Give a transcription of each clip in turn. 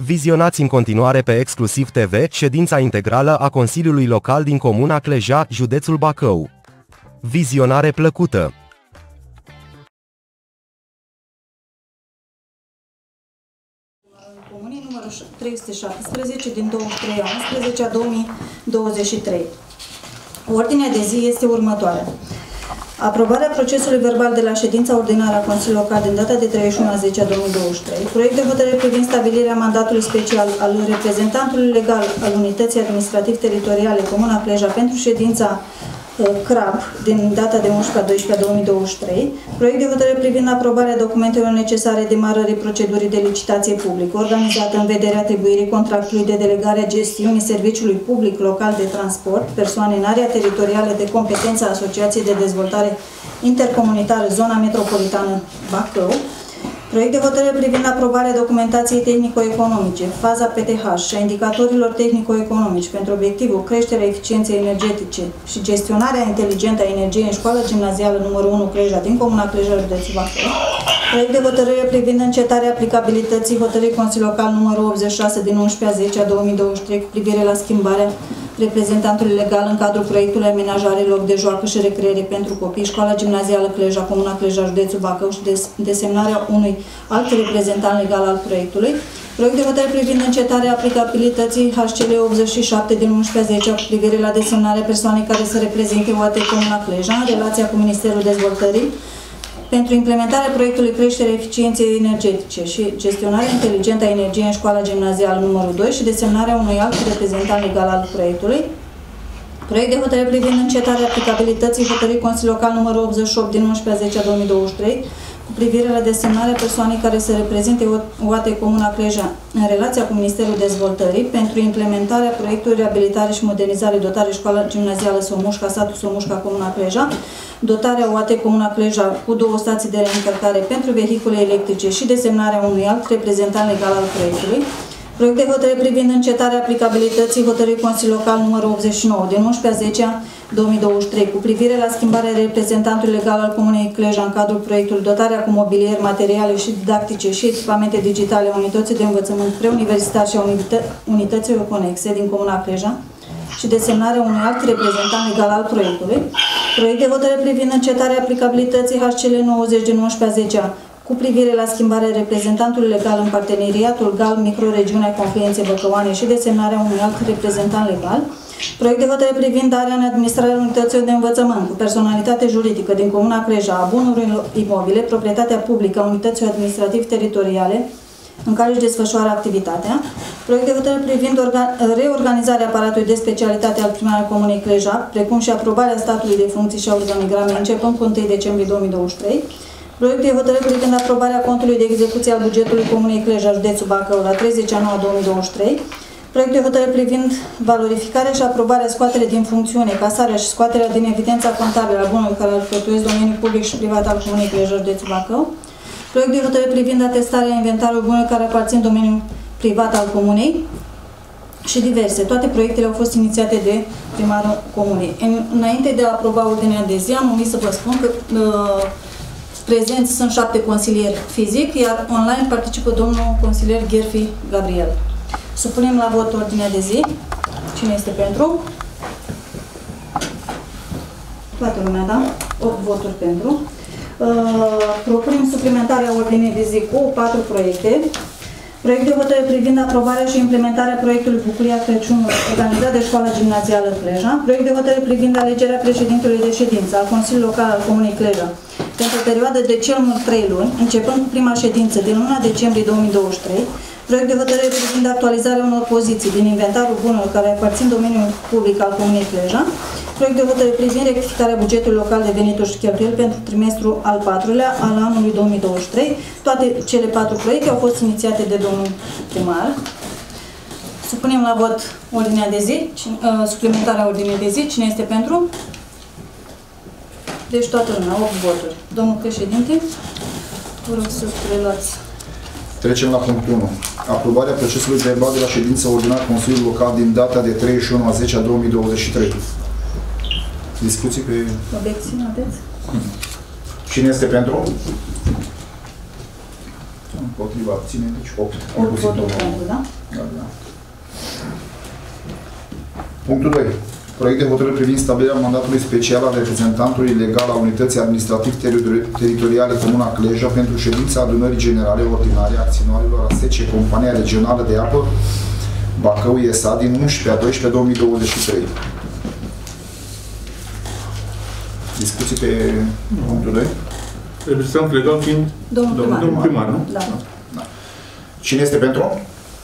Vizionați în continuare pe Exclusiv TV ședința integrală a Consiliului Local din Comuna Cleja, județul Bacău. Vizionare plăcută! Comunii numărul 317 din 23/11/2023. Ordinea de zi este următoarea. Aprobarea procesului verbal de la ședința ordinară a Consiliului Local din data de 31/10/2023, proiect de hotărâre privind stabilirea mandatului special al reprezentantului legal al Unității Administrativ-Teritoriale Comuna Cleja pentru ședința CRAB din data de 11/12/2023, proiect de hotărâre privind aprobarea documentelor necesare demarării procedurii de licitație publică organizată în vederea atribuirii contractului de delegare a gestiunii serviciului public local de transport, persoane în area teritorială de competență a Asociației de Dezvoltare Intercomunitară Zona Metropolitană Bacău, proiect de hotărâre privind aprobarea documentației tehnico-economice, faza PTH și a indicatorilor tehnico-economici pentru obiectivul creșterea eficienței energetice și gestionarea inteligentă a energiei în școala gimnazială numărul 1 Cleja din Comuna Cleja, județul Bacău, proiect de hotărâre privind încetarea aplicabilității hotărârii Consiliului Local numărul 86 din 11/10/2023 cu privire la schimbarea reprezentantului legal în cadrul proiectului amenajare loc de joacă și recreere pentru copii, școala gimnazială Cleja, Comuna Cleja, județul Bacău și desemnarea unui alt reprezentant legal al proiectului, proiect de hotărâre privind încetarea aplicabilității HCL 87 din 11/10 cu privire la desemnarea persoanei care să reprezinte UAT Comuna Cleja în relația cu Ministerul Dezvoltării pentru implementarea proiectului creșterea eficienței energetice și gestionarea inteligentă a energiei în școala gimnazială numărul 2 și desemnarea unui alt reprezentant legal al proiectului, proiect de hotărâre privind încetarea aplicabilității hotărârii Consiliului Local numărul 88 din 11/10/2023 cu privire la desemnarea persoanei care să reprezinte UAT Comuna Cleja în relația cu Ministerul Dezvoltării pentru implementarea proiectului reabilitare și modernizare dotare școala gimnazială Somușca, satul Somușca, Comuna Cleja, dotarea UAT Comuna Cleja cu 2 stații de reîncărcare pentru vehicule electrice și desemnarea unui alt reprezentant legal al proiectului, proiect de hotărâre privind încetarea aplicabilității hotărârii Consiliului Local numărul 89 din 11/10/2023 cu privire la schimbarea reprezentantului legal al Comunei Cleja în cadrul proiectului dotarea cu mobilier, materiale și didactice și echipamente digitale a unității de învățământ preuniversitar și a unităților conexe din Comuna Cleja și desemnarea unui alt reprezentant legal al proiectului, proiect de hotărâre privind încetarea aplicabilității HCL 90 din 11/10 cu privire la schimbarea reprezentantului legal în parteneriatul GAL Microregiunea Confluenței Băcăoane și desemnarea unui alt reprezentant legal, proiect de hotărâre privind darea în administrarea unităților de învățământ cu personalitate juridică din Comuna Cleja a bunurilor imobile, proprietatea publică a unităților administrativ-teritoriale în care își desfășoară activitatea, proiect de hotărâre privind reorganizarea aparatului de specialitate al primarului Comunei Cleja, precum și aprobarea statului de funcții și a organigrame începând cu 1 decembrie 2023, proiect de hotărâre privind aprobarea contului de execuție al bugetului Comunei Cleja, județul Bacău, la 30/9/2023, proiect de hotărâre privind valorificarea și aprobarea scoaterea din funcțiune, casarea și scoaterea din evidența contabilă a bunurilor care alcătuiesc domeniul public și privat al Comunei Cleja, județul Bacău, proiect de hotărâre privind atestarea inventarului bunurilor care aparțin domeniul privat al Comunei și diverse. Toate proiectele au fost inițiate de primarul Comunei. Înainte de a aproba ordinea de zi, am omis să vă spun că prezenți sunt 7 consilieri fizic, iar online participă domnul consilier Gherfi Gabriel. Supunem la vot ordinea de zi. Cine este pentru? Toată lumea, da? 8 voturi pentru. Propunem suplimentarea ordinei de zi cu 4 proiecte. Proiect de hotărâre privind aprobarea și implementarea proiectului Bucuria Crăciunului organizat de școala gimnazială Cleja. Proiect de hotărâre privind alegerea președintelui de ședință al Consiliului Local al Comunei Cleja pentru o perioadă de cel mult 3 luni, începând cu prima ședință din 1 decembrie 2023. Proiect de hotărâre privind actualizarea unor poziții din inventarul bunurilor care aparțin domeniul public al Comunei Cleja. Proiect de hotărâre privind rectificarea bugetului local de venituri și cheltuieli pentru trimestrul al 4-lea al anului 2023. Toate cele 4 proiecte au fost inițiate de domnul primar. Supunem la vot ordinea de zi, suplimentarea ordinei de zi. Cine este pentru? Deci toată lumea, 8 voturi. Domnul președinte, vă rog să preluați. Trecem la punctul 1. Aprobarea procesului verbal de la ședința ordinară Consiliului Local din data de 31/10/2023. Discuții pe... Obiecții, aveți? Cine este pentru? Împotriva abțineri, deci 8. 8 voturi pentru, da? Da. Punctul 2. Proiect de hotărâre privind stabilirea mandatului special al reprezentantului legal a Unității Administrativ-Teritoriale Comuna Cleja pentru ședința adunării generale ordinare a acționarilor a SECE Compania Regională de Apă Bacău S.A. din 11/12/2023. Discuții pe punctul 2? Reprezentantul legal fiind domnul primar, nu? Da. Cine este pentru?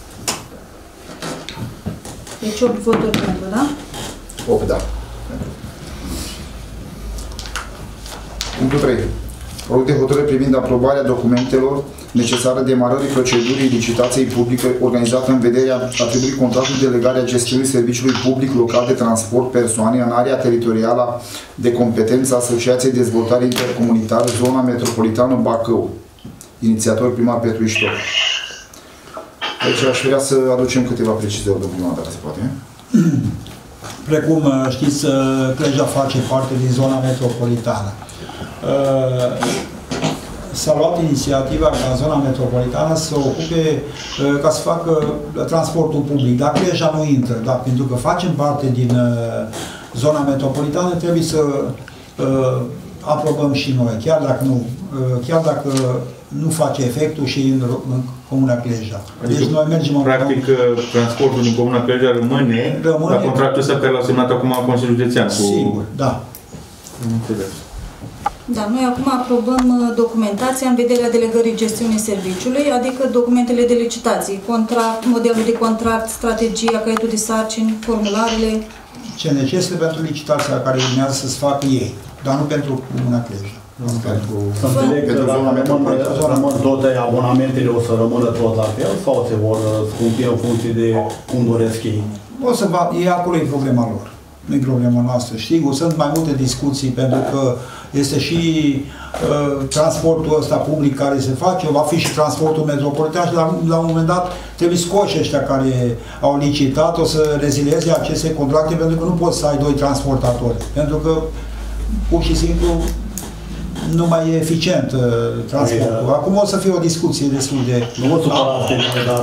Deci 8 voturi pentru, da? 8, da. Punctul 3. Proiect de hotărâre privind aprobarea documentelor necesare demarării procedurii licitației publice organizată în vederea atribuirii contractului de delegare a gestiunii serviciului public local de transport persoane în area teritorială de competență a Asociației de Dezvoltare Intercomunitară Zona Metropolitană Bacău. Inițiator primar Petru Iștor. Deci aș vrea să aducem câteva precizări, domnul primar, dacă se poate. Precum știți, Cleja face parte din zona metropolitană. S-a luat inițiativa ca zona metropolitană să ocupe, ca să facă transportul public. Dar Cleja nu intră, dar pentru că facem parte din zona metropolitană, trebuie să aprobăm și noi, chiar dacă nu face efectul și în Comuna Cleja. Adică, deci noi mergem practic, transportul din Comuna Cleja rămâne la contractul ăsta care l-a semnat acum Consiliul Județean. Sigur, da. Da, noi acum aprobăm documentația în vederea delegării gestiunii serviciului, adică documentele de licitații, contract, modelul de contract, strategia, caietul de sarcini, formularele. Ce necesită pentru licitația care urmează să se facă ei, dar nu pentru Comuna Cleja. Să înțeleg că dacă rămân toate abonamentele, o să rămână tot la fel sau se vor scumpi în funcție de cum doresc ei? Acolo e problema lor. Nu e problema noastră. Știi, sunt mai multe discuții pentru că este și transportul ăsta public care se face, va fi și transportul metropolitan și la un moment dat trebuie scoși ăștia care au licitat, o să rezilieze aceste contracte pentru că nu poți să ai doi transportatori. Pentru că pur și simplu nu mai e eficient transportul. Acum o să fie o discuție destul de... Nu vă supărați, dar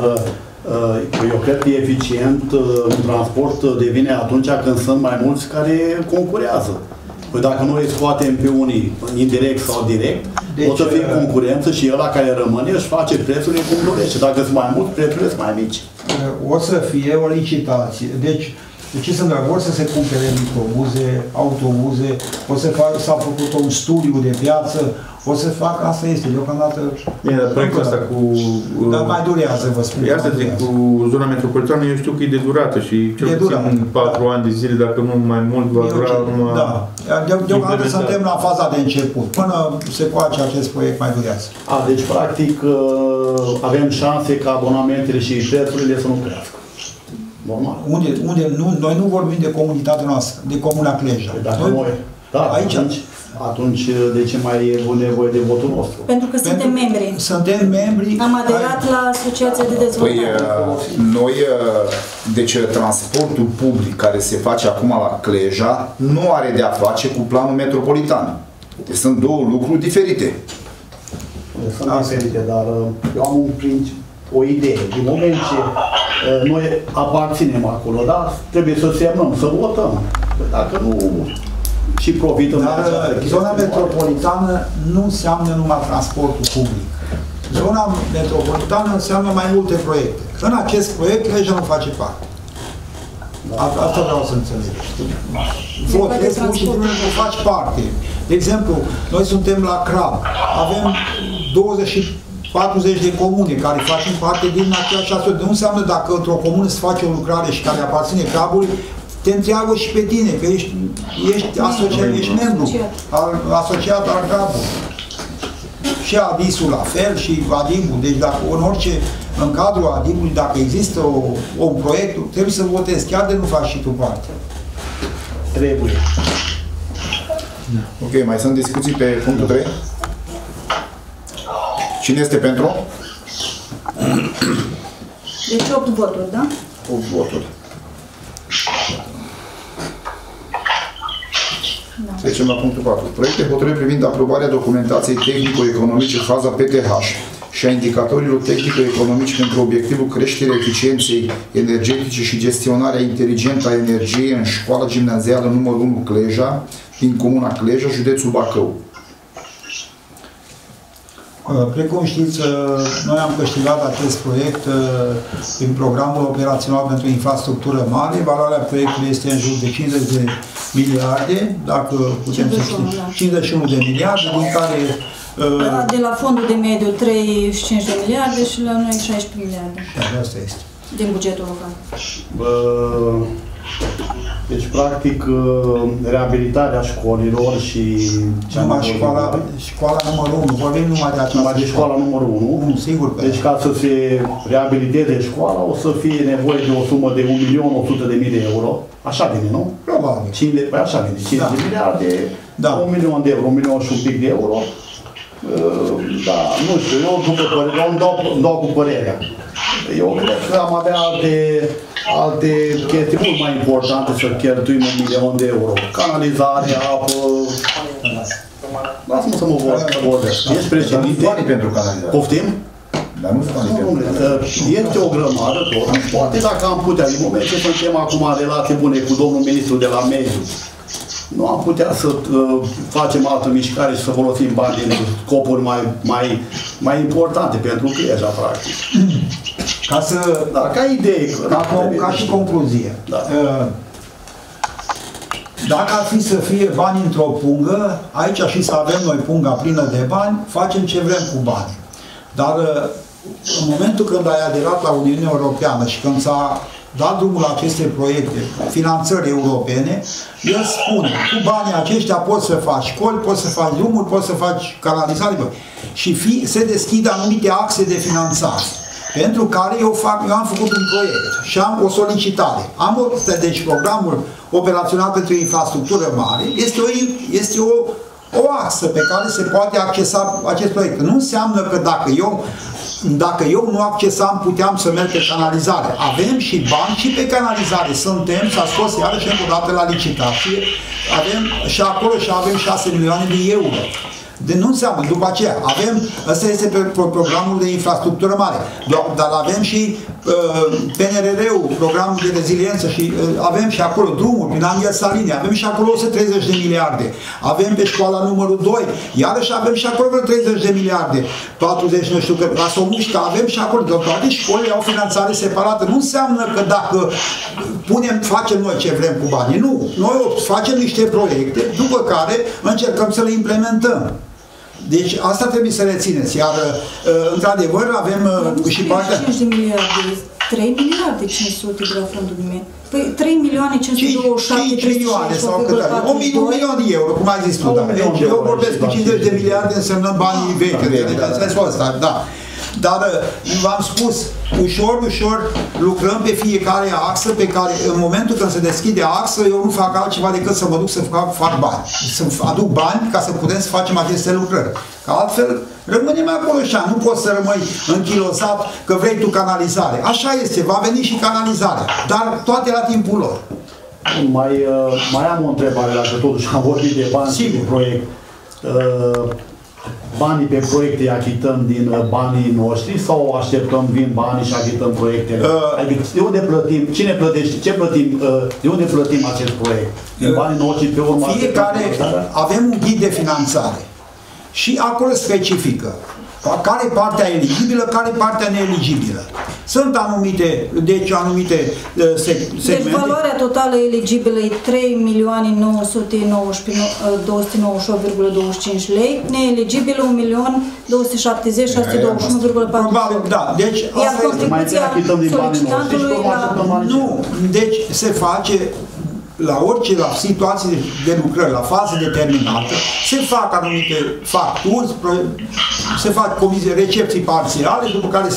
eu cred că e eficient un transport devine atunci când sunt mai mulți care concurează. Păi dacă noi îi scoatem pe unii indirect sau direct, deci, o să fie concurență și ăla care rămâne își face prețurile cum dorește. Dacă sunt mai mulți, prețurile sunt mai mici. O să fie o licitație. Deci ce se întâmplă? Vor să se cumpere microbuze, autobuze, s-a făcut un studiu de piață, o să facă, asta este, deocamdată... Bine, dar proiectul ăsta cu... Dar mai durează, vă spun. Asta zic, cu zona metropolitană, eu știu că e de durată și cel puțin 4 ani de zile, dacă nu mai mult, va dura numai... Da, deocamdată suntem la faza de început. Până se coace acest proiect, mai durează. Deci, practic, avem șanse ca abonamentele și prețurile să nu crească. Normal. Noi nu vorbim de comunitatea noastră, de Comuna Cleja. Aici. Atunci, de ce mai e nevoie de votul nostru? Pentru că suntem membri. Suntem membri. Am aderat la Asociația de Dezvoltare. Noi, deci transportul public care se face acum la Cleja nu are de-a face cu planul metropolitan. Deci sunt două lucruri diferite. Sunt diferite, dar eu am o idee. Din moment ce noi aparținem acolo, da? Trebuie să semnăm, să votăm. Dacă nu... și profităm. Dar zona metropolitană nu înseamnă numai transportul public. Zona metropolitană înseamnă mai multe proiecte. În acest proiect, Cleja nu face parte. Asta vreau să înțelegeți. Votezi și tu faci parte. De exemplu, noi suntem la Crab. Avem 40 de comune care facem parte din aceeași asociație. Nu înseamnă dacă într-o comună se face o lucrare și care aparține Crabului, te întreabă și pe tine, că ești asociat, ești membru asociat al GAB-ului. Și ADIS-ul la fel, și ADIM-ul. Deci dacă în cadrul ADIM-ului, dacă există un proiect, trebuie să votezi, chiar de nu faci și tu parte. Trebuie. Ok, mai sunt discuții pe punctul 3? Cine este pentru? Deci 8 voturi, da? 8 voturi. Trecem la punctul 4. Proiect de hotărâre privind aprobarea documentației tehnico-economice faza PTH și a indicatorilor tehnico-economici pentru obiectivul creșterii eficienței energetice și gestionarea inteligentă a energiei în școala gimnazială numărul 1 Cleja, din comuna Cleja, județul Bacău. Precum știți, noi am câștigat acest proiect prin programul operațional pentru infrastructură mare. Valoarea proiectului este în jur de 50 de miliarde, dacă putem să știm, 51 de miliarde, din care... De la fondul de mediu 35 de miliarde și la noi 16 miliarde. Asta este. Din bugetul local. Deci, practic, reabilitarea școlilor și... Școala numărul 1, vorbim numai de aceasta. Numai de școala numărul 1. Sigur. Deci, ca să se reabiliteze școala, o să fie nevoie de o sumă de 1.100.000 de euro. Așa vine, nu? Probabil. Păi așa vine, 50 de miliarde, 1.000.000 de euro, 1.000.000 și un pic de euro. Da, nu știu, eu îmi dau cu părerea. Eu cred că am avea alte chestii mult mai importante să cheltuim 1.000.000 de euro. Canalizare, apă... Lasă-mă să mă vorbesc. Ești președinte? Nu banii pentru canalizare. Poftim? Dar nu banii pentru este o grămadă tot. Poate dacă am putea, din moment ce suntem acum în relații bune cu domnul ministru de la mediu, nu am putea să facem altă mișcare și să folosim bani în scopuri mai importante pentru Cleja, practic. Ca idee. Ca și concluzie. Da. Dacă ar fi să fie bani într-o pungă, aici și să avem noi punga plină de bani, facem ce vrem cu bani. Dar în momentul când ai aderat la Uniunea Europeană și când s-a dat drumul la aceste proiecte, finanțări europene, el spune, cu banii aceștia poți să faci școli, poți să faci drumuri, poți să faci canalizare și se deschid anumite axe de finanțare, pentru care eu am făcut un proiect și am o solicitare. Deci programul operațional pentru infrastructură mare este o axă pe care se poate accesa acest proiect. Nu înseamnă că dacă eu nu accesam, puteam să merg pe canalizare. Avem și bani și pe canalizare. S-a scos iarăși încă o dată la licitație. Avem și acolo și avem 6 milioane de euro. Nu înseamnă, după aceea, ăsta este programul de infrastructură mare, dar avem și PNRR-ul, programul de reziliență și avem și acolo drumuri prin Angel Salini, avem și acolo 130 de miliarde, avem pe școala numărul 2, iarăși avem și acolo 30 de miliarde, 40, nu știu, că la Somușca avem și acolo, toate școlile au finanțare separată, nu înseamnă că dacă facem noi ce vrem cu banii, nu, noi facem niște proiecte, după care încercăm să le implementăm. Deci asta trebuie să rețineți, iar într-adevăr avem și partea... 5 de miliarde, 3 miliarde 500 de la fondul de mediu. Păi 3 milioane 527, 5 milioane sau cât are? 1 milion de euro, cum ai zis tu, da. Eu vorbesc cu 50 de miliarde însemnând banii vechi, în sensul ăsta, da. Dar v-am spus, ușor, ușor lucrăm pe fiecare axă pe care în momentul când se deschide axă, eu nu fac altceva decât să mă duc să fac bani. Să aduc bani ca să putem să facem aceste lucrări. Că altfel rămânem acolo așa, nu poți să rămâi închilosat că vrei tu canalizare. Așa este, va veni și canalizarea, dar toate la timpul lor. Mai am o întrebare, dacă totuși am vorbit de bani și de proiect. Banii pe proiecte îi achităm din banii noștri sau așteptăm, vin banii și achităm proiectele? Adică de unde plătim, cine plătește, ce plătim, de unde plătim acest proiect? Din banii noștri pe urmă? Fiecare, avem un ghid de finanțare și acolo specifică care partea eligibilă, care partea neeligibilă. Sunt anumite segmente. Deci valoarea totală eligibilă e 3.919.298,25 lei, neeligibilă 1.270.621,40. Probabil, da. Deci, iar contribuția solicitantului la... Nu, deci se face la situație de lucrări, la fază determinată, se fac anumite facturi, se fac recepții parțiale, după care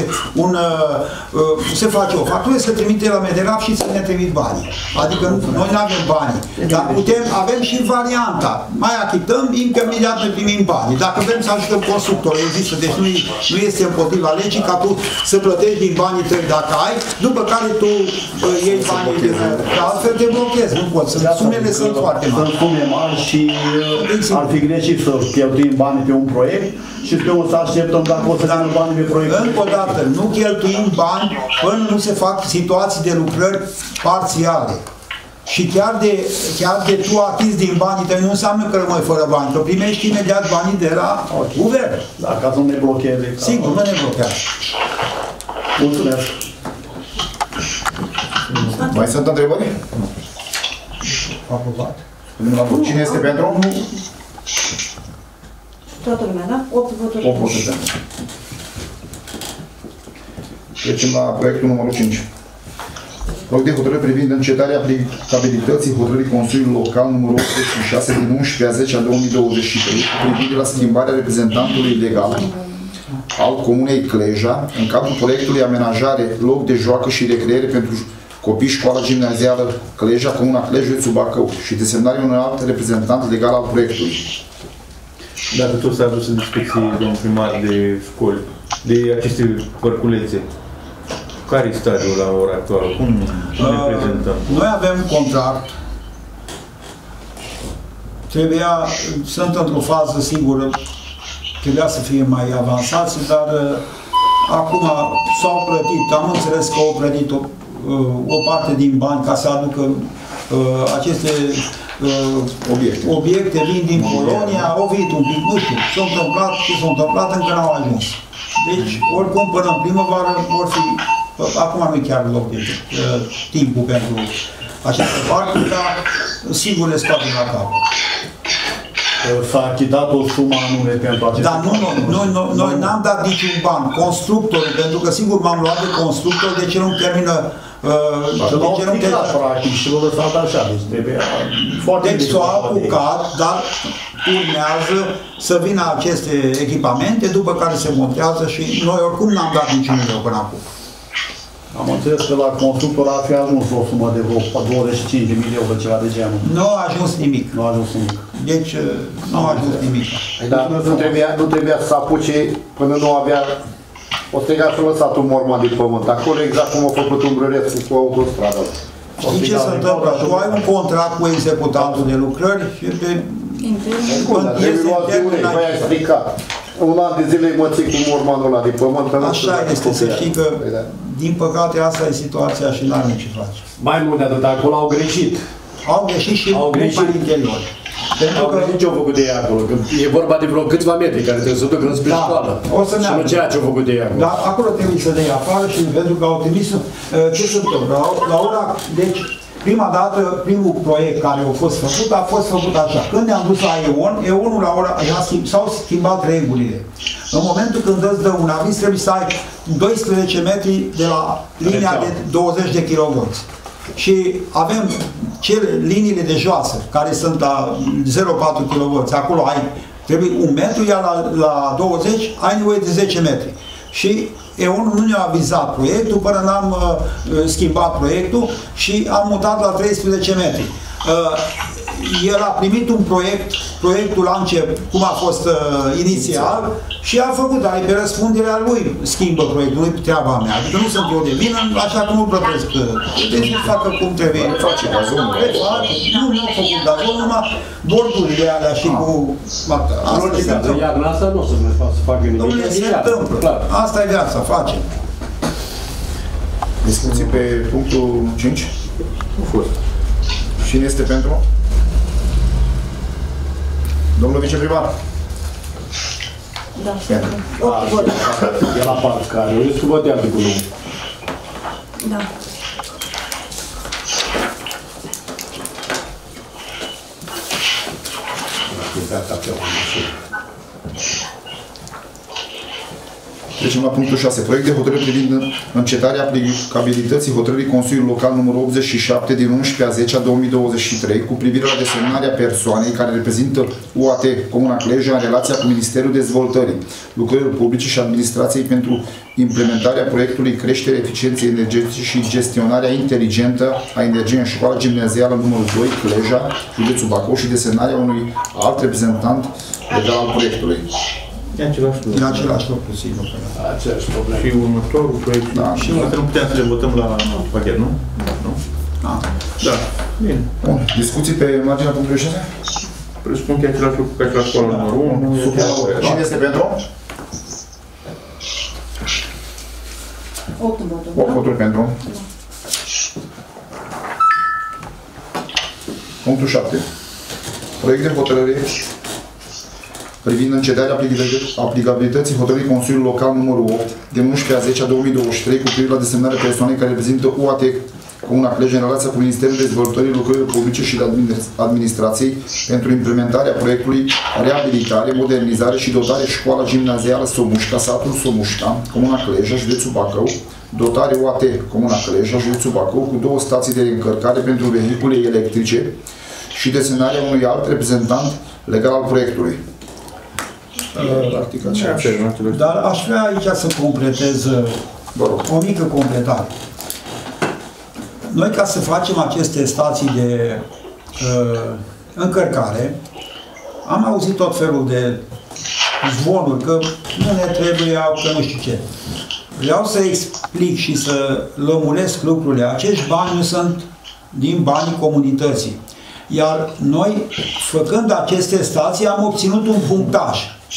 se face o factură, se trimite la Mederaf și se ne trimit banii. Adică noi nu avem banii. Dar avem și varianta. Mai achităm, imediat ne primim banii. Dacă vrem să ajutăm constructorul, există, deci nu este împotriva legii ca tu să plătești din banii tăi dacă ai, după care tu iei banii. Altfel te blochez, nu pot. Sumele sunt foarte mari. Sunt sume mari și ar fi greșit să cheltuim banii pe un proiect și pe un să așteptăm dacă o să dăm banii pe proiect. Încă o dată, nu cheltuim bani până nu se fac situații de lucrări parțiale. Și chiar de tu atinzi din banii tăi, nu înseamnă că rămâi fără bani, că primești imediat banii de la guvern. Da, ca să nu ne blocheze. Sigur, nu ne blochează. Mulțumesc. Mai sunt întrebări? Aprobat. Cine este pentru? Toată lumea, da? 8 voturi. 8 voturi pentru. Trecem la proiectul numărul 5. Proiect de hotărâre privind încetarea aplicabilității hotărârii Consiliului Local numărul 86 din 11/10/2023 cu privire la schimbarea reprezentantului legal al Comunei Cleja în cadrul proiectului amenajare, loc de joacă și recreere pentru copii școala gimnazială Cleja, Comuna Clej, județul Bacău și desemnarea unui alt reprezentant legal al proiectului. Dacă tot s-a adus în discuții, domnul primar, de școli, de aceste părculețe, care e stadiul la ora actuală? Cum ne prezentăm? Noi avem contract. Sunt într-o fază sigură, trebuia să fie mai avansați, dar acum s-au plătit, am înțeles că au plătit o parte din bani ca să aducă aceste obiecte vin din Polonia, au venit un pic, nu știu, s-a întâmplat și s-a întâmplat, încă n-au ajuns. Deci, oricum, până în primăvară vor fi, acum nu e chiar loc de timpul pentru aceste parcuri, dar sigur le scoatem la cap. S-a achitat o sumă anume pentru aceste Dar noi n-am dat niciun ban. Constructorul, pentru că sigur m-am luat de constructor, de ce nu termină practic și l-a lăsat așa, deci trebuie foarte deci s-a apucat, dar urmează să vină aceste echipamente, după care se montează și noi oricum n-am dat niciun leu până acum. Am înțeles că la constructor ar fi ajuns o sumă de vreo 25 de milioane de ceva de genul. Nu a ajuns nimic. Nu a ajuns nimic. Deci nu a ajuns nimic. Dar nu trebuia să apuce până nu avea o striga și lăsat un morman din pământ. Acolo exact cum a făcut Umbrărescu cu autostrada. Știi ce se întâmplă? Tu ai un contract cu executantul de lucrări și pe... Trebuie a stricat. Un an de zile mă ții cu mormanul ăla din pământ. Așa este, să știi că, din păcate, asta e situația și n-are nici ce face. Mai mult de atât, acolo au greșit. Au greșit și în interior. Au greșit ce au făcut de ei acolo, că e vorba de vreo câțiva metri care trebuie să ducă înspre școală. Și nu ceea ce au făcut de ei acolo. Dar acolo trebuie să dea afară și pentru că au trimis, ce se întâmplă? La ora, deci, prima dată, primul proiect care a fost făcut așa. Când ne-am dus la EON-ul la ora, s-au schimbat regulile. În momentul când îți dă un aviz, trebuie să ai 12 metri de la linia de 20 de kV. Și avem liniile de joasă, care sunt la 0,4 kV. Acolo trebuie 1 metru, iar la 20 ai nevoie de 10 metri. Și EON nu ne-a avizat proiectul până n-am schimbat proiectul și am mutat la 13 metri. El a primit un proiectul la început, cum a fost inițial, și a făcut, dar e pe răspunderea lui, schimbă proiectul, nu-i treaba mea. Adică nu sunt eu de vină, așa că nu plătesc. Deci să facă cum trebuie. Nu, nu a făcut gazon, numai bordurile alea și cu... Iarna asta nu o să mai facă să facă nimic. Dom'le, se întâmplă. Asta e viața, facem. Discuții pe punctul 5? Nu fost. Cine este pentru? Domnul viceprimar. Da, pentru. E la part care eu îți votează cu lumea. Da. Trecem la punctul 6. Proiect de hotărâre privind încetarea aplicabilității hotărârii Consiliului Local numărul 87 din 11/10/2023 cu privire la desemnarea persoanei care reprezintă UAT Comuna Cleja în relația cu Ministerul Dezvoltării, Lucrărilor Publice și Administrației pentru implementarea proiectului Creștere Eficienței Energetice și gestionarea inteligentă a energiei în școala gimnazială numărul 2 Cleja, județul Bacău și desemnarea unui alt reprezentant legal al proiectului. E același lucru. E același lucru, sigur. Aceeași problemă. Și următorul proiect. Da. Și nu putem să le votăm la pachet, nu? Nu? Da. Bine. Bun. Discuții pe marginea punctului 6? Presupun că e același lucru ca și la școala numărul 1. Cine este pentru? 8 voturi. 8 voturi pentru. Punctul 7. Proiect de hotărâre privind încetarea aplicabilității hotărârii Consiliului Local numărul 8 de 11/10/2023 cu privire la desemnarea persoanei care reprezintă UAT Comuna Cluj în relația cu Ministerul Dezvoltării Lucrărilor Publice și Administrației pentru implementarea proiectului Reabilitare, Modernizare și Dotare Școala Gimnazială Somușca, satul Somușca, Comuna Cleja, județul Bacău, dotare UAT Comuna Cleja, județul Bacău, cu 2 stații de reîncărcare pentru vehicule electrice și desemnarea unui alt reprezentant legal al proiectului. Dar aș vrea aici să completez o mică completare. Noi, ca să facem aceste stații de încărcare, am auzit tot felul de zvonuri, că nu ne trebuie, că nu știu ce. Vreau să explic și să lămuresc lucrurile. Acești bani nu sunt din banii comunității. Iar noi, făcând aceste stații, am obținut un punctaj.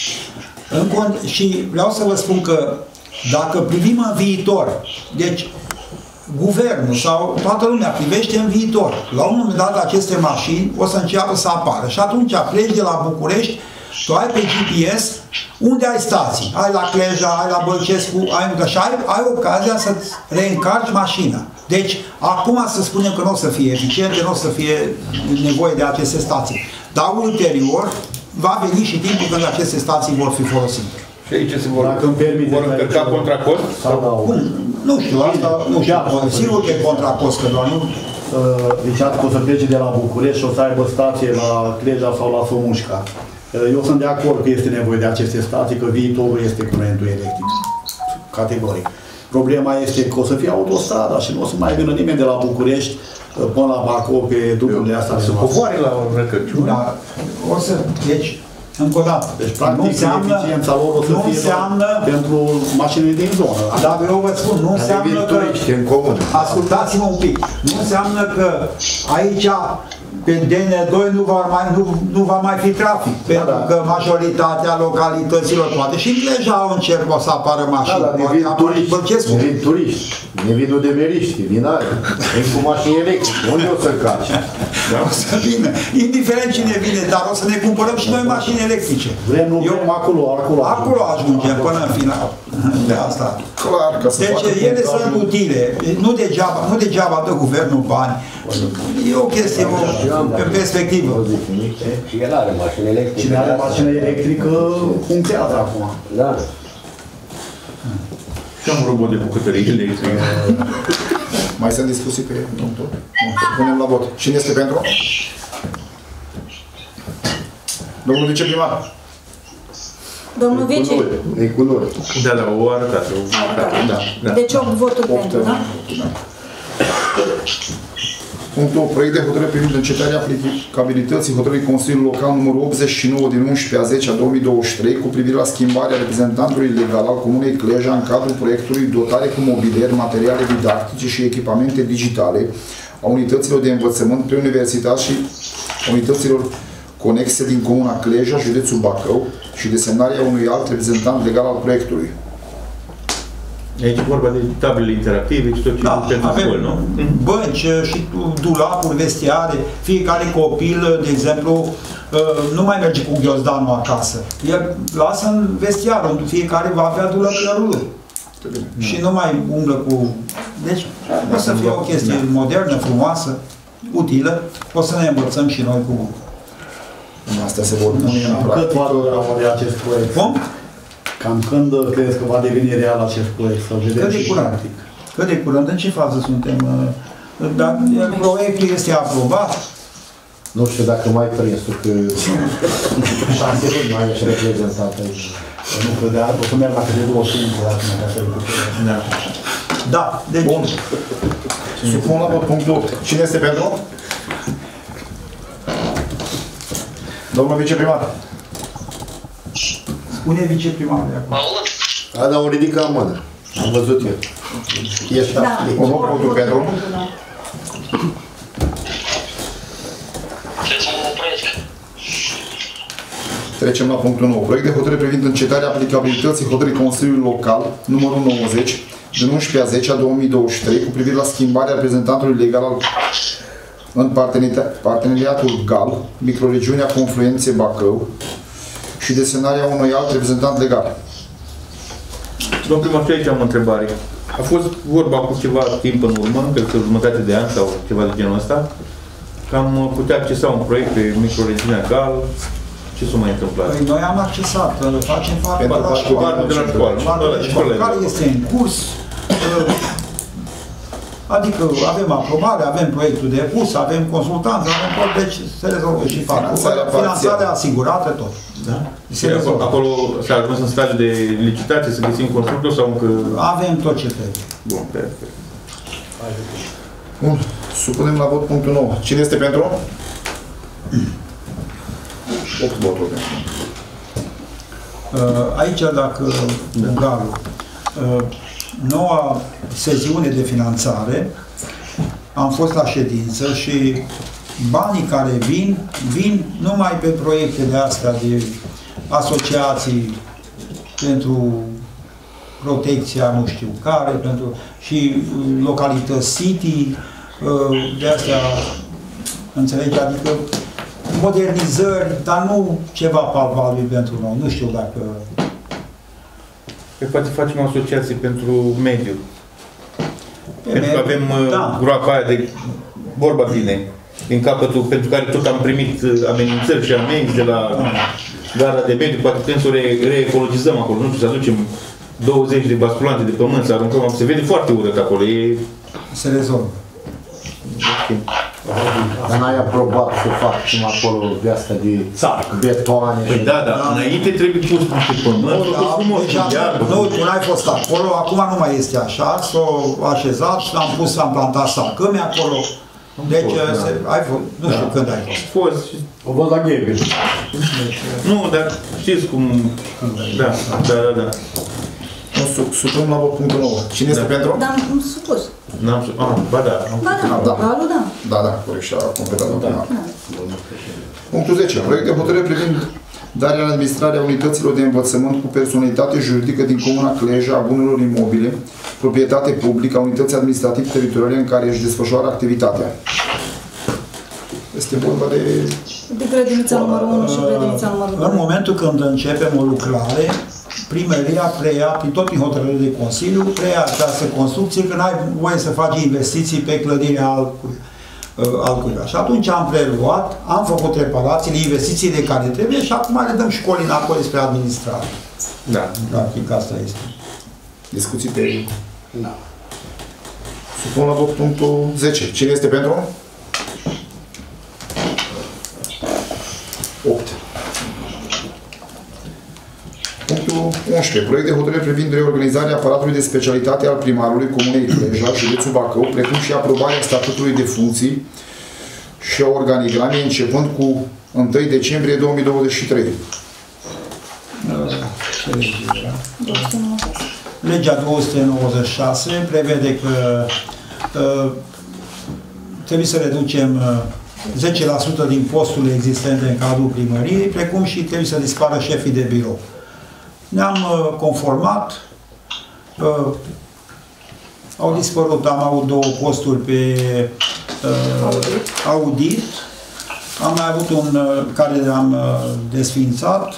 Și vreau să vă spun că dacă privim în viitor, deci guvernul sau toată lumea privește în viitor, la un moment dat aceste mașini o să înceapă să apară. Și atunci pleci de la București, tu ai pe GPS unde ai stații. Ai la Cleja, ai la Bălcescu, și ai ocazia să-ți reîncarci mașina. Deci, acum să spunem că nu o să fie eficiente, nu o să fie nevoie de aceste stații. Dar ulterior va veni și timpul când aceste stații vor fi folosite. Și aici se vor încărca contra cost? Nu știu, asta nu știu. Sigur că e contra cost, că doar nu... Deci o să plece de la București și o să aibă stație la Cleja sau la Somușca. Eu sunt de acord că este nevoie de aceste stații, că viitorul este curentul electric. Categoric. Problema este că o să fie autostrada și nu o să mai vină nimeni de la București până la Bacău pe drumurile astea. Să coboare la răcăciune. Da. O să... Deci, încă o dată. Deci, practic, eficiența lor o să fie pentru mașinile din zonă. Dar eu vă spun, nu înseamnă că... în comun. Ascultați-mă un pic. Nu înseamnă că aici pe DN2 nu va mai fi trafic. Pentru că majoritatea localităților toate și în Cleja au încerc să apară mașini. Da, ne vin turiști, ne vin udemeriști, vin cu mașini electrice. Unde o să caci? O să vină. Indiferent cine vine, dar o să ne cumpărăm și noi mașini electrice. Vrem, nu vrem, acolo ajungem până în final. De asta. Clar, că deci ele sunt utile. Nu degeaba dă guvernul bani. E o chestie în perspectivă. Și el are mașină electrică. Cine are mașină electrică funcționează acum. Da. Și am un robot de bucătărie electrică. Mai sunt discuții pe punctul? Punem la vot. Cine este pentru? Domnul viceprimar. Domnul vice. E cu noi. Da, o arătat. Da. Deci 8 voturi pentru, da? Punctul 8. Proiect de hotărâre privind încetarea aplicabilității hotărârii Consiliului Local numărul 89 din 11/10/2023 cu privire la schimbarea reprezentantului legal al Comunei Cleja în cadrul proiectului dotare cu mobilier, materiale didactice și echipamente digitale a unităților de învățământ preuniversitar și unităților conexe din Comuna Cleja, județul Bacău și desemnarea unui alt reprezentant legal al proiectului. Aici e vorba de tablele interactive și tot ce pentru școli, nu? Bănci și dulapuri, vestiare. Fiecare copil, de exemplu, nu mai merge cu ghiozdanul acasă. El lasă în vestiar, fiecare va avea dulăpul lui. Și nu mai umblă cu... Deci, o să fie o chestie modernă, frumoasă, utilă. O să ne învățăm și noi cu... Astea se vor pune în practică. Cât va dura acest proiect? Cum? Cam când crezi că va deveni real acest proiect? Cât de curând? Cât de curând? În ce fază suntem? Dar proiectul este aprobat? Nu știu dacă mai prinsul, că 6 luni mai ești reprezentat aici. Nu credea, o să merg la câte 2 săptămâni ca să Da, deci... Bun. Supun la vot punctul 8. Cine este pentru? Domnul viceprimar. Spune viceprimarul acum. A, dar o ridică mână. Am văzut eu. Ești da. Un vot pentru. Trecem la punctul 9. Proiect de hotărâre privind încetarea aplicabilității hotărârii Consiliului Local numărul 90 din 11/10/2023 cu privire la schimbarea reprezentantului legal în parteneriatul GAL, microregiunea Confluențe Bacău și desemnarea unui alt reprezentant legal. Domnul primar, aici am o întrebare. A fost vorba cu ceva timp în urmă, cred că jumătate de an sau ceva de genul ăsta, că am putea accesa un proiect pe microregiunea GAL. Ce s-a mai întâmplat? Păi noi am accesat, facem parte de la școală. Care este în curs. Adică avem aprobare, avem proiectul depus, avem consultanță, avem tot, deci se rezolvă și finanțarea asigurată, tot. Da? Acolo s-a ajuns în stadiu de licitație, să găsim constructor sau încă... Avem tot ce trebuie. Bun, perfect. Bun, supunem la vot punctul 9. Cine este pentru? 8 voturi. Aici, dacă Bugarul, noua sesiune de finanțare, am fost la ședință și banii care vin numai pe proiecte de astea, de asociații pentru protecția nu știu care, pentru și localități city, de astea, înțelegi, adică modernizări, dar nu ceva palpabil pentru noi. Nu știu dacă... Poate facem o asociație pentru mediu. Pentru că avem groapa aia de vorba bine, din capătul, pentru care tot am primit amenințări și amenzi de la gara de mediu, poate putem să o reecologizăm acolo, nu știu, să aducem 20 de basculante de pământ, să aruncăm, se vede foarte urât acolo. Se rezolvă. Ok. Dar n-ai aprobat să facem acolo de asta de betoane. Păi da, dar înainte trebuie pus niște pământ, nu, tu n-ai fost acolo, acum nu mai este așa, s-o așezat, l-am plantat sacămi acolo. Deci, ai fost, nu știu când ai fost. O văd la Ghebel. Nu, dar știți cum... Da. Supun la vot punctul 9. Cine este pentru? Dar am supus. N-am supus. Ba da. Da, corect, și a completat la primar. Punctul 10. Proiect de hotărâre privind darea în administrare a unităților de învățământ cu personalitate juridică din Comuna Cleja a bunurilor imobile, proprietate publică a unității administrativ-teritoriale în care își desfășoară activitatea. Este vorba de grădinița numărul 1 și grădinița numărul 2. În momentul când începem o lucrare, primăria preia, tot prin hotărâre de Consiliu, preia această construcție, că n-ai voie să faci investiții pe clădirea altcuiva. Și atunci am preluat, am făcut reparațiile, investițiile care trebuie și acum le dăm școlii înapoi spre administrare. Da. Practic asta este. Discuții pe... Da. Supun la vot punctul 10. Cine este pentru? 8. Punctul 11. Proiect de hotărâre privind reorganizarea aparatului de specialitate al primarului Comunei Cleja, județul Bacău, precum și aprobarea statutului de funcții și a organigramei începând cu 1 decembrie 2023. Legea 296 prevede că trebuie să reducem 10% din posturile existente în cadrul primăriei, precum și trebuie să dispară șefii de birou. Ne-am conformat, au dispărut, am avut 2 posturi pe audit, am mai avut un care am desființat,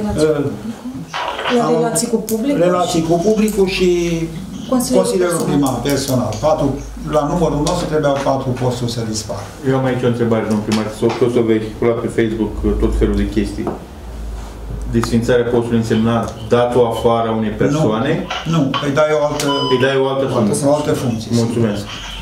relații cu publicul. Relații cu publicul și Consilierul primar, personal. La numărul nostru trebuiau 4 posturi să dispară. Eu am aici o întrebare, domnul primar, tot să vehicula pe Facebook tot felul de chestii. Desfințarea postului însemna dat-o afară unei persoane? Nu, îi dai o altă funcție. Mulțumesc.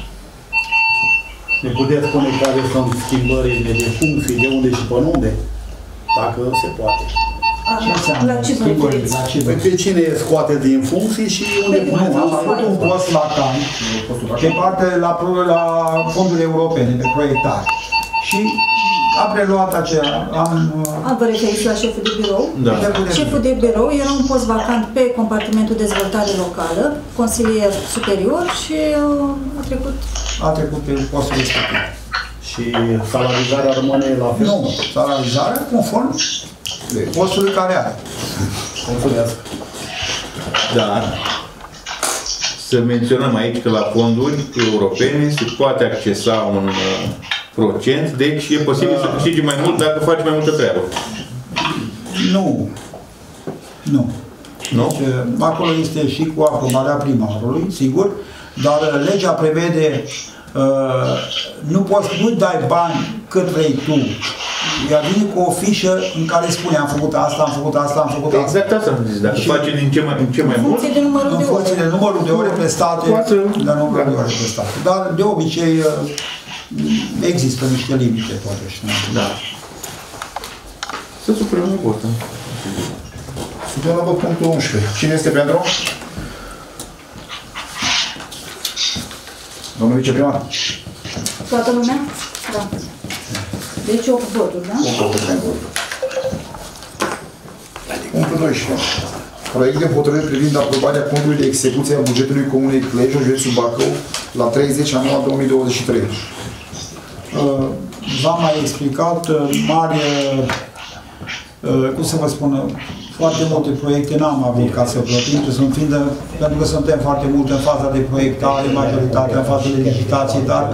Ne puteți spune care sunt schimbările de funcții, de unde și până unde? Dacă se poate. Ce înseamnă schimbările? Pe cine scoate din funcții și unde pune? Am avut un post vacant pe parte la fonduri europene de proiectare. Și am preluat aceea. Vă referiți la șeful de birou? Da. Șeful de birou era un post vacant pe compartimentul dezvoltare locală, consilier superior și a trecut pe postul respectiv. Și Și salarizarea rămâne la fel? Nu, salarizarea conform postului care are. Mulțumesc. Dar să menționăm aici că la fonduri europene se poate accesa un procent, deci e posibil să câștigi mai mult dacă faci mai multă treabă. Nu. Nu. Nu? Deci, acolo este și cu aprobarea primarului, sigur, dar legea prevede nu dai bani cât vrei tu. Ea vine cu o fișă în care spune am făcut asta, am făcut asta, am făcut asta. Exact asta am zis, dacă face din ce mai mult. În funcție de numărul de ore prestate, Dar de obicei există niște limite totuși. Da. Să supunem la vot. Supunem la vot punctul 11. Cine este pentru? Domnul viceprimar. Toată lumea? Da. Deci 8 voturi, da? 8 voturi. Punctul 12. Proiect de hotărâre privind aprobarea contului de execuție a bugetului Comunei Clejul, județul Bacău, la 30 ianuarie 2023. V-am mai explicat, mare, cum să vă spun, foarte multe proiecte n-am avut ca să plătim, pentru că suntem foarte mult în faza de proiectare, majoritatea în faza de licitație, dar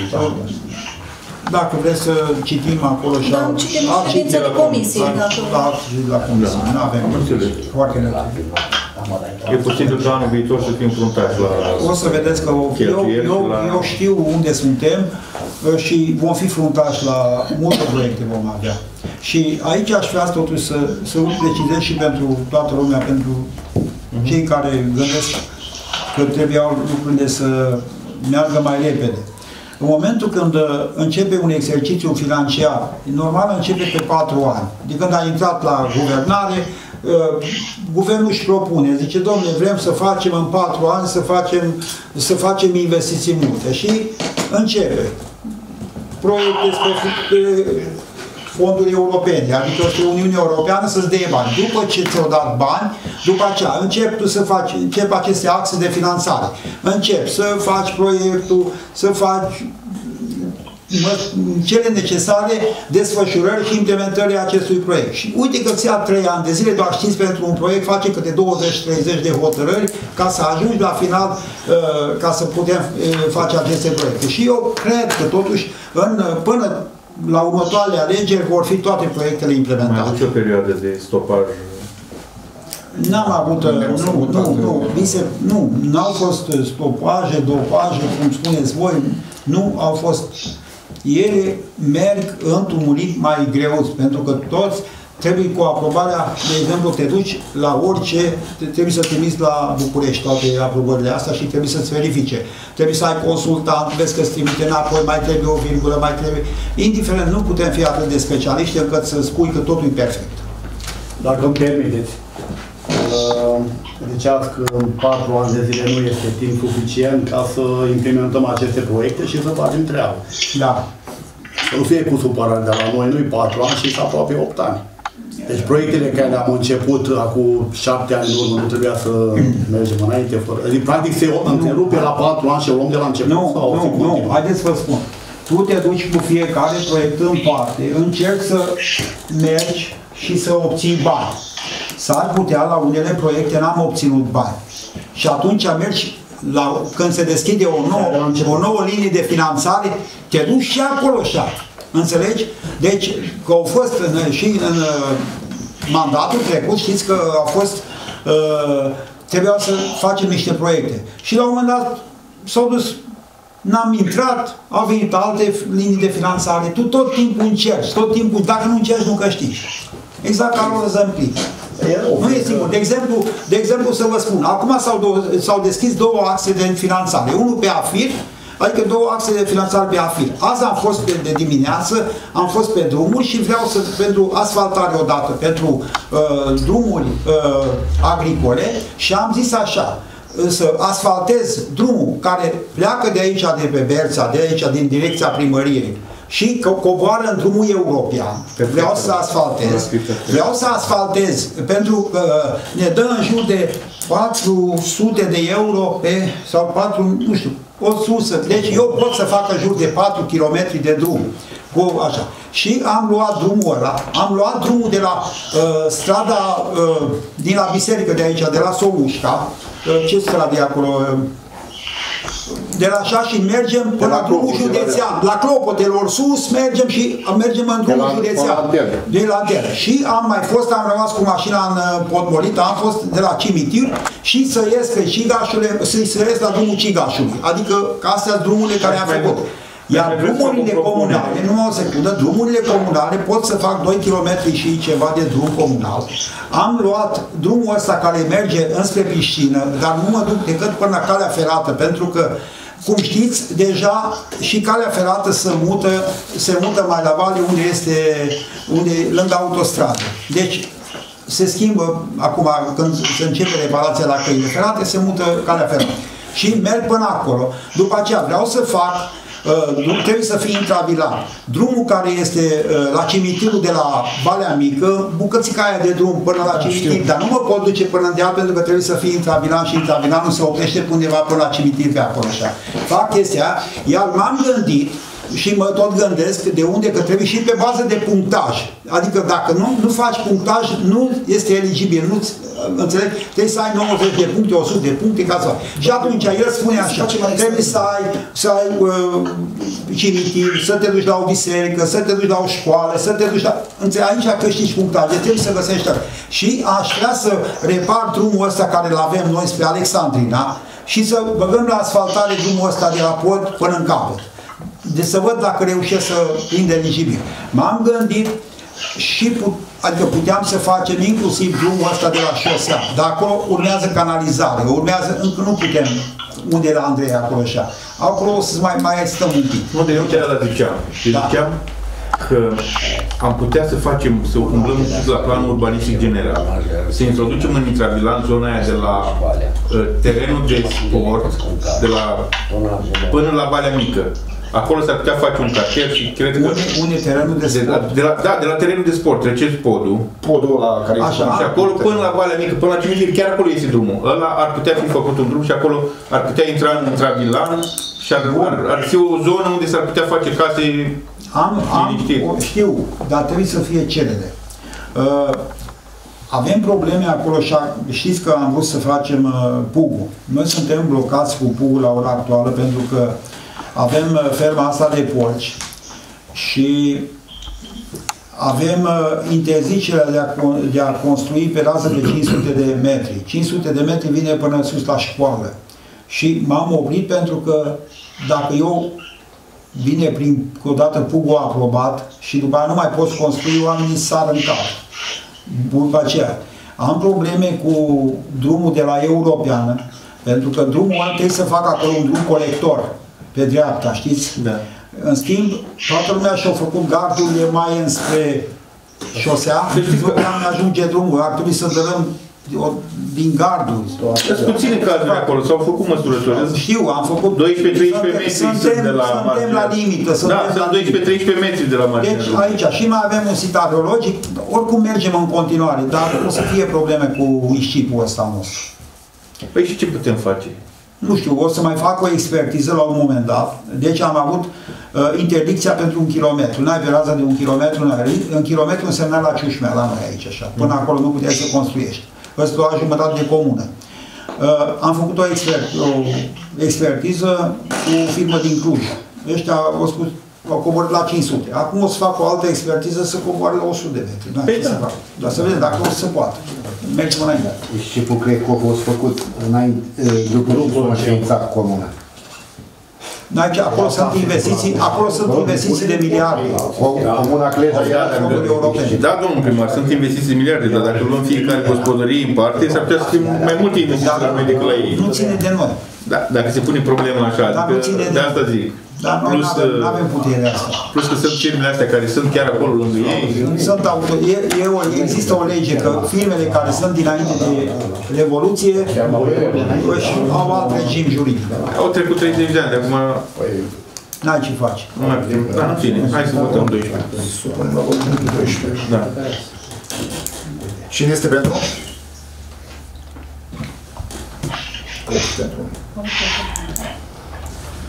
dacă vreți să citim acolo și am citit la ședință de comisie. La comisie, nu avem foarte multe. E posibil ca anul viitor să fim fruntași la o să vedeți că eu știu unde suntem și vom fi fruntași la multe proiecte vom avea. Și aici aș vrea totuși să precizez și pentru toată lumea, pentru cei care gândesc că trebuiau lucrurile să meargă mai repede. În momentul când începe un exercițiu financiar, normal începe pe 4 ani. De când a intrat la guvernare, guvernul își propune, zice, domnule, vrem să facem în 4 ani, să facem investiții multe. Și începe proiecte spre fonduri europene, adică spre Uniunea Europeană să-ți dea bani. După ce ți-au dat bani, după aceea încep aceste axe de finanțare. Încep să faci proiectul, să faci cele necesare desfășurări și implementării acestui proiect. Și uite că ți ia 3 ani de zile, doar știți, pentru un proiect face câte 20-30 de hotărâri ca să ajungi la final, ca să putem face aceste proiecte. Și eu cred că totuși până la următoarele alegeri vor fi toate proiectele implementate. Mai avut o perioadă de stopaj? N-am avut, n-au fost stopaje, dopaje, cum spuneți voi, nu au fost. Ele merg într-un ritm mai greu, pentru că toți trebuie cu aprobarea, de exemplu, te duci la orice, trebuie să trimiți la București toate aprobările astea și trebuie să-ți verifice. Trebuie să ai consultant, vezi că-ți trimite înapoi, mai trebuie o virgulă, mai trebuie... Indiferent, nu putem fi atât de specialiști încât să spui că totul e perfect. Dacă îmi permiteți, ziceați că în 4 ani de zile nu este timp suficient ca să implementăm aceste proiecte și să facem treabă. Da. Să nu fie cu supărare de la noi, nu-i 4 ani și aproape 8 ani. Deci proiectele care le-am început acum 7 ani în urmă nu trebuia să mergem înainte fără. Adică, practic se întrerupe la 4 ani și o luăm de la început. Nu, haideți să vă spun. Tu te duci cu fiecare proiect în parte, încerci să mergi și să obții bani. S-ar putea, la unele proiecte n-am obținut bani. Și atunci mergi, când se deschide o nouă linie de finanțare, te duci și acolo și înțelegi? Deci, că au fost și în mandatul trecut, știți că au fost, trebuia să facem niște proiecte. Și la un moment dat s-au dus, n-am intrat, au venit alte linii de finanțare, tu tot timpul încerci, dacă nu încerci, nu câștigi. Exact ca rolul Zămplit. Nu e singur. De exemplu, să vă spun, acum s-au deschis 2 axe de finanțare. Unul pe AFIR, adică 2 axe de finanțare pe AFIR. Azi am fost de dimineață, am fost pe drumuri și vreau pentru asfaltare odată, pentru drumuri agricole și am zis așa, să asfaltez drumul care pleacă de aici, de pe Berța, de aici, din direcția primăriei, și coboară în drumul european. Vreau să asfaltez, pentru că ne dă în jur de 400 de euro sau o susă. Deci eu pot să fac în jur de 4 km de drum. Cu așa. Și am luat drumul ăla, am luat drumul de la strada din la biserică de aici, de la Somușca, ce stradă e acolo? De la așa și mergem până la drumul județean. La Clopotelor sus mergem și mergem în drumul județean. De la Antenă. Și am rămas cu mașina în Podmolită, am fost de la cimitir și să ies pe Cigașule, să ies la drumul Cigașului. Adică astea sunt drumurile care am făcut. Iar drumurile comunale, numai o secundă, drumurile comunale pot să fac 2 km și ceva de drum comunal. Am luat drumul ăsta care merge înspre piscină, dar nu mă duc decât până la calea ferată, pentru că, cum știți, deja și calea ferată se mută mai la vale unde lângă autostradă. Deci, se schimbă, acum când se începe reparația la căile ferate, se mută calea ferată. Și merg până acolo. După aceea vreau să fac trebuie să fie intravilan. Drumul care este la cimitirul de la Valea Mică, bucățica aia de drum până la cimitir, dar nu mă pot duce până în deal pentru că trebuie să fie intravilan și intravilanul se oprește undeva până la cimitir pe acolo așa. Fac chestia, iar m-am gândit și mă tot gândesc de unde, că trebuie și pe bază de punctaj. Adică dacă nu faci punctaj, nu este eligibil. Nu, înțeleg? Trebuie să ai 90 de puncte, 100 de puncte ca să faci. Și atunci el spune așa, trebuie să ai cimitir, să te duci la o biserică, să te duci la o școală, să te duci la... Înțeleg? Aici câștigi punctaje, trebuie să găsești. Și aș vrea să repar drumul ăsta care îl avem noi spre Alexandrina și să băgăm la asfaltare drumul ăsta de la pod până în capăt. De să văd dacă reușesc să prind eligibil. M-am gândit și adică puteam să facem inclusiv drumul ăsta de la șosea, dar acolo urmează canalizare, urmează, încă nu putem, unde era Andrei acolo așa. Acolo o să mai stăm un pic. Nu, de eu chiar ziceam. Ziceam că am putea să facem, să umblăm la planul urbanistic general, să introducem în intravilan zona aia de la terenul de sport, până la Valea Mică. Acolo s-ar putea face un cartier și cred că... Unde terenul de sport? De la terenul de sport, treceți podul. Podul ăla care așa, și acolo până la Valea Mică, până la cimitir, chiar acolo este drumul. Ăla ar putea fi făcut un drum și acolo ar putea intra în intravilan și ar fi o zonă unde s-ar putea face case liniștite. Știu, dar trebuie să fie cerere. Avem probleme acolo și știți că am vrut să facem pugul. Noi suntem blocați cu pugul la ora actuală pentru că avem ferma asta de porci și avem interzicerea de a construi pe rază de 500 de metri. 500 de metri vine până sus la școală. Și m-am oprit pentru că dacă eu vine odată pugul aprobat și după aia nu mai poți construi, oamenii sară în cap. După aceea, am probleme cu drumul de la Europeană, pentru că drumul ăla trebuie să fac acolo un drum colector pe dreapta, știți? Da. În schimb, toată lumea și-a făcut gardurile mai înspre șosea, nu prea ne ajunge drumul, ar trebui să dărăm din garduri. Sunt puține cazuri acolo, s-au făcut măsurători. Știu, am făcut... 12-13 metri sunt de la marginea. Suntem la limită. Da, sunt 12-13 metri de la marginea. Deci aici și mai avem un sit arheologic, oricum mergem în continuare, dar o să fie probleme cu iscipul ăsta nostru. Păi și ce putem face? Nu știu, o să mai fac o expertiză la un moment dat. Deci am avut interdicția pentru 1 kilometru. N-ai pe rază de 1 kilometru, în kilometru însemna la Ciușmea, la noi aici așa. Până acolo nu puteai să construiești. Ăsta o jumătate de comună. Am făcut o expertiză cu o firmă din Cluj. Ăștia au spus, au coborât la 500. Acum o să fac o altă expertiză să coboare la 100 de metri. Păi da. Dar să vedem dacă o să se poate. Mergem înainte. Și cu Crecov a făcut înainte, după ședința comună. Aici, acolo sunt investiții de miliarde. Comuna Cleja Da, domnul primar, sunt investiții de miliarde, dar dacă luăm fiecare gospodărie în parte, s-ar putea să fie mai multe investiții la noi decât la ei. Nu ține de noi. Da, dacă se pune problema așa, de asta zic. Dar noi nu avem puterea asta. Plus că sunt firmele astea care sunt chiar acolo lângă ei. Există o lege că firmele care sunt dinainte de Revoluție au alt regim juridic. Au trecut 30 de ani, de acum... N-ai ce faci. Nu mai putem. Dar în fine, hai să votăm 12. Supunem la votul 12. Da. Cine este pentru? 8 pentru.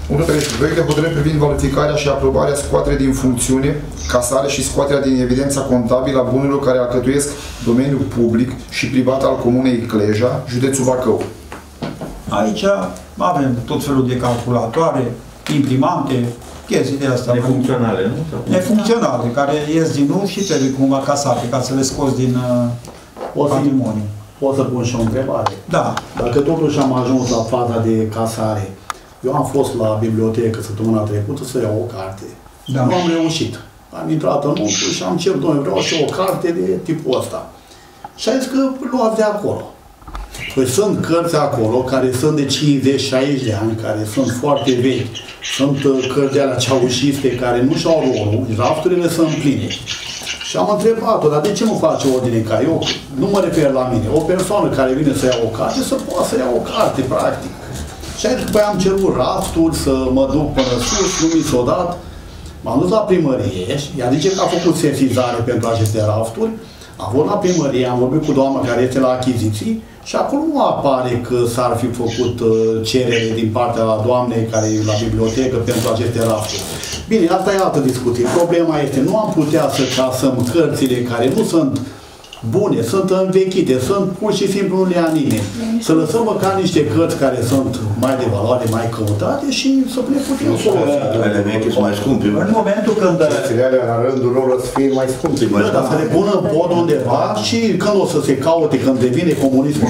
Punctul 13. Proiect de hotărâre privind valorificarea și aprobarea scoaterii din funcțiune, casare și scoaterea din evidența contabilă a bunurilor care alcătuiesc domeniul public și privat al Comunei Cleja, județul Bacău. Aici avem tot felul de calculatoare, imprimante, chestii de astea. Nefuncționale, nu? Nefuncționale, care ies din urmă și trebuie cumva casate, ca să le scoți din patrimoniu. Pot să pun și o întrebare? Da. Dacă totuși am ajuns la faza de casare, eu am fost la bibliotecă săptămâna trecută să iau o carte. Da. Nu am reușit. Am intrat înăuntru și am cerut, doamne, vreau și o carte de tipul ăsta. Și a zis că luați de acolo. Păi sunt cărți acolo care sunt de 50-60 de ani, care sunt foarte vechi. Sunt cărți de alea ceaușiste care nu și-au rolul, rafturile sunt pline. Și am întrebat-o, dar de ce nu face ordine ca eu? Nu mă refer la mine. O persoană care vine să ia o carte, să poată să ia o carte, practic. Și atunci, după aia am cerut rafturi să mă duc până sus, nu mi s-o dat. M-am dus la primărie, ea zice că a făcut sesizare pentru aceste rafturi. Am fost la primărie, am vorbit cu doamna care este la achiziții și acolo nu apare că s-ar fi făcut cerere din partea doamnei care e la bibliotecă pentru aceste rafturi. Bine, asta e altă discuție. Problema este, nu am putea să casăm cărțile care nu sunt bune, sunt învechite, sunt pur și simplu nu le ia nimeni. Să lăsăm măcar niște cărți care sunt mai de valoare, mai căutate și să ne putem folosi. Ele vechi sunt mai scumpe. În momentul când... Cărțile alea, la rândul lor, o să fie mai scumpe. Da, dar să le pună în pod undeva și când o să se caute, când devine comunismul,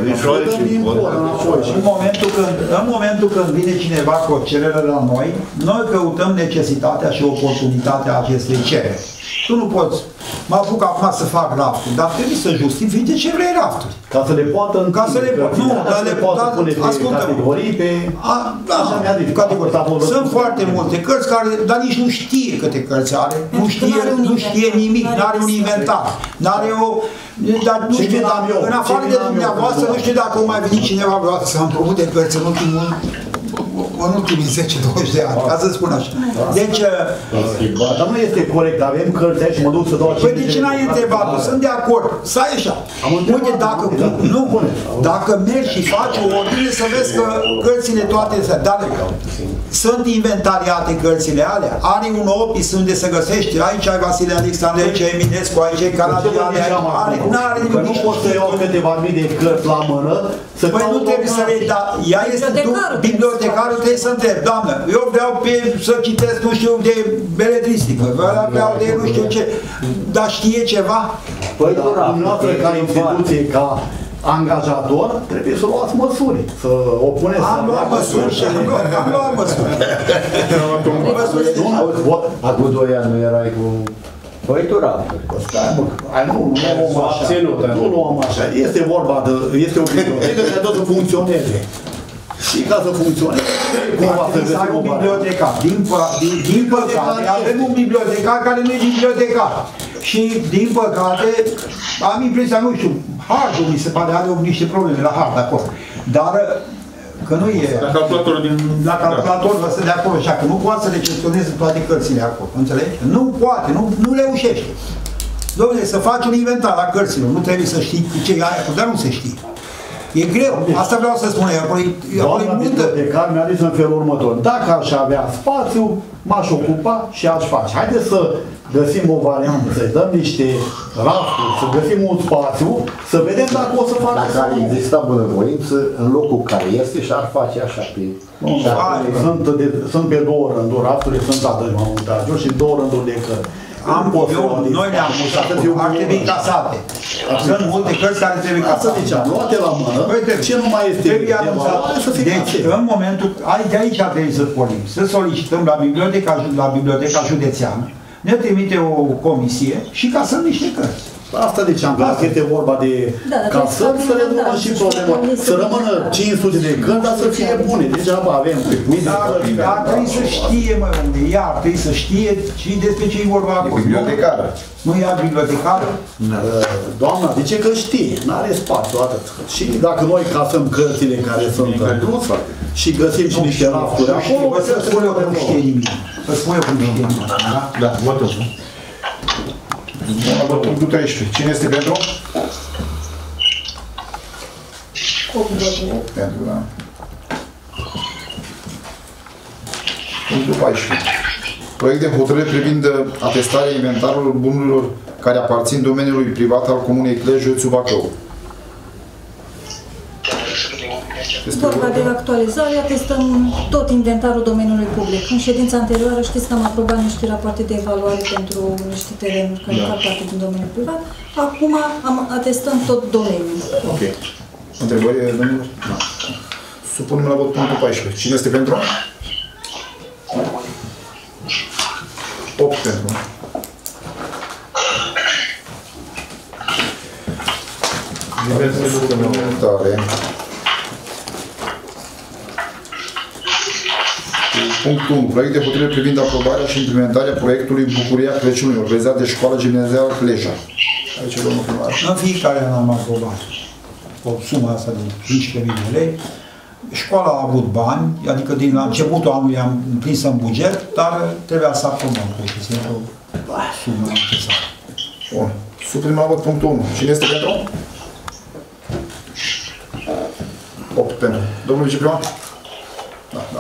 în momentul când vine cineva cu o cerere la noi, noi căutăm necesitatea și oportunitatea acestei cereri. Tu nu poți, mă apuc acum să fac rafturi, dar trebuie să justifici de ce vrei rafturi. Ca să le poată ca să le poată, nu, dar le poată pune pe categorii, pe... Da, categorii. Sunt foarte multe cărți care, dar nici nu știe câte cărți are, nu știe nimic, nu are un inventar, nu are o... Dar nu știu, în afară de dumneavoastră, nu știu dacă o mai venit cineva vreodată să împrumute cărți în ultimii 10-20 de ani, ca să spun așa. Deci... Dar nu este corect, avem cărți aici și mă duc să dau... Păi de ce n-ai întrebat? Sunt de acord. Stai așa. Uite, dacă mergi și faci o ordine, să vezi că cărțile toate... Dar sunt inventariate cărțile alea. Are un opis unde se găsește. Aici ai Vasile Alexandru, aici ai Eminescu, aici ai Canadiane. N-are nimic. Nu poți să iau câteva mii de cărți la mână. Păi nu trebuie să le... Ea este bibliotecarul, trebuie să întreb. Doamnă, eu vreau să citesc, nu știu, de beletristică, vreau de nu știu ce, dar știe ceva? Păi, dumneavoastră, ca instituție, ca angajator, trebuie să luați măsuri, să opuneți... Am luat măsuri și am luat măsuri. Acum 2 ani nu erai cu... Păi tu rafturi. Nu luăm așa. Este vorba de... Este o bibliotecă care tot să funcționeze. Și ca să funcționeze, cumva să găsim o bibliotecar. Din păcate, avem un bibliotecar care nu e bibliotecar. Și, din păcate, am impresia, nu știu, hardul mi se pare, are niște probleme la hard acolo. Dar că nu e... La calculatorul din... La calculatorul ăsta de acolo, așa că nu poate să le gestioneze toate cărțile acolo, înțelegi? Nu poate, nu reușește. Dom'le, să faci un inventar la cărților, nu trebuie să știi ce e aia, dar nu se știe. E greu, asta vreau să spun. Doamna bibliotecar mi-a zis în felul următor. Dacă aș avea spațiu, m-aș ocupa și aș face. Haideți să găsim o variantă, să-i dăm niște rafturi, să găsim un spațiu, să vedem dacă o să facă. Dacă ar exista bunăvoință, în locul care este și ar face așa pe... Sunt pe 2 rânduri, rafturile sunt atât de montajuri și 2 rânduri de cărți. Noi le-am mutat, ar trebui casate. Sunt multe cărți care trebuie casate. Luate la mână, ce nu mai este de valoare să fie casate. Deci, în momentul, de aici trebuie să pornim, să solicităm la biblioteca județeană, ne trimite o comisie și casăm niște cărți. Asta de ce am văzut, că este vorba de casări, să rezolvă și problema. Să rămână 500 de cărți, dar să fie bune. Degeaba avem mii de cărți. Dar trebuie să știe, mă, unde e, trebuie să știe și despre ce e vorba acolo. Bibliotecară. Nu e bibliotecară? Doamna, zice că știe, n-are spațiu, atât. Și dacă noi casăm cărțile care sunt în plus și găsim și niște rafturi acolo, vă spun eu că nu știe nimic. Vă spun eu că nu știe nimic. Da, votăm. Punctul 13. Cine este pentru? 8 pentru, da. Punctul 14. Proiect de hotărâre privind atestarea inventarului bunurilor care aparțin domeniului privat al Comunei Cluj, județul Bacău. Vorba de actualizare, atestăm tot inventarul domeniului public. În ședința anterioară știți că am aprobat niște rapoarte de evaluare pentru niște terenuri care fac parte din domeniul privat. Acum atestăm tot domeniul. Ok. Întrebări, domnilor? Da. Supunem la vot punctul 14. Cine este pentru? 8 pentru. Diverse suplimentare. Punctul 1. Proiect de hotărâre privind aprobarea și implementarea proiectului Bucuria Crăciunului, organizat de Școala Gimnazială Cleja. Aici, domnul primar. În fiecare an am aprobat o sumă asta de 15.000 de lei. Școala a avut bani, adică din la începutul anului am prins în buget, dar trebuia să aprobăm, pur și simplu, sumă necesară. Bun. Suprim la vot punctul 1. Cine este pentru? 8 pentru. Domnul viceprimar? Da, da.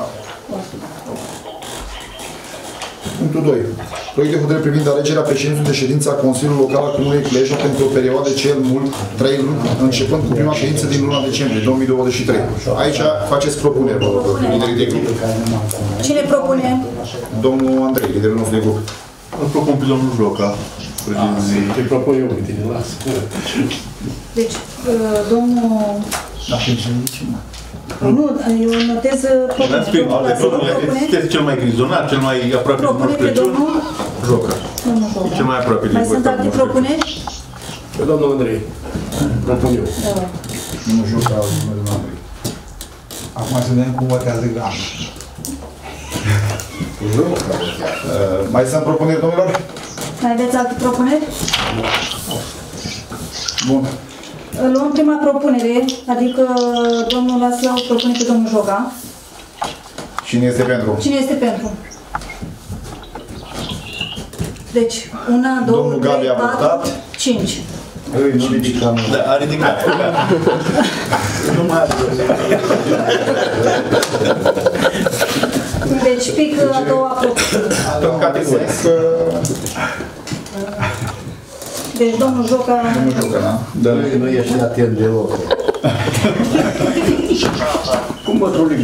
Punctul 2. Proiect de hotărâre privind alegerea președintelui de ședință a Consiliului Local al Comunei Cleja pentru o perioadă cel mult 3 luni, începând cu prima ședință din luna decembrie 2023. Aici faceți propuneri, vă rog, liderii de grup. Cine propune? Domnul Andrei, liderul nostru de grup. Îl propun pe domnul Joca. Te propun eu pe tine, lasă. Deci, domnul... Dar pe ce nici nu. Nu, eu notez Este cel mai grizonar, cel mai aproape de Moș Crăciun. Joca. Cel mai aproape de Mai sunt alte propuneri? Pe domnul Andrei. Propun eu. Domnul Joca, domnul Andrei. Acum să vedem cum votează Gana. Mai sunt propuneri, domnilor? Mai aveți alte propuneri? Bun. Luăm prima propunere, adică domnul Laslau propune pe domnul Joga. Cine este pentru? Cine este pentru? Deci, 1, 2, 3, 4, 5. Îi, nu ridicăm. Da, a ridicat. Nu mai are. Deci, pic a doua propunere. Categoric. Deci, domnul Joca... Domnul Joca, da? Dar nu ești atent deloc. Cum mă trolim?